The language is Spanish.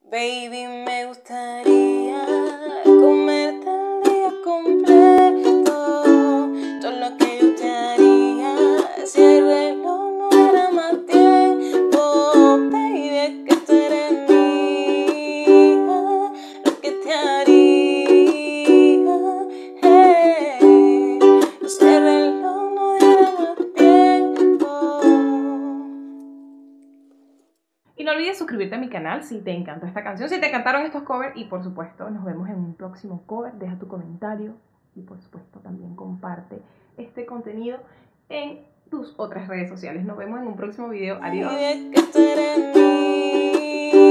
Baby, me gustaría comerte el día completo. Todo lo que yo te haría si el reloj no era más tiempo. Baby, es que tú eres mía, lo que te haría, hey, si el reloj no diera más tiempo. Y no olvides suscribirte a mi canal si te encantó esta canción, si te encantaron estos covers. Y por supuesto, nos vemos en un próximo cover. Deja tu comentario y por supuesto también comparte este contenido en tus otras redes sociales. Nos vemos en un próximo video. Adiós. Baby, es que tú eres mía.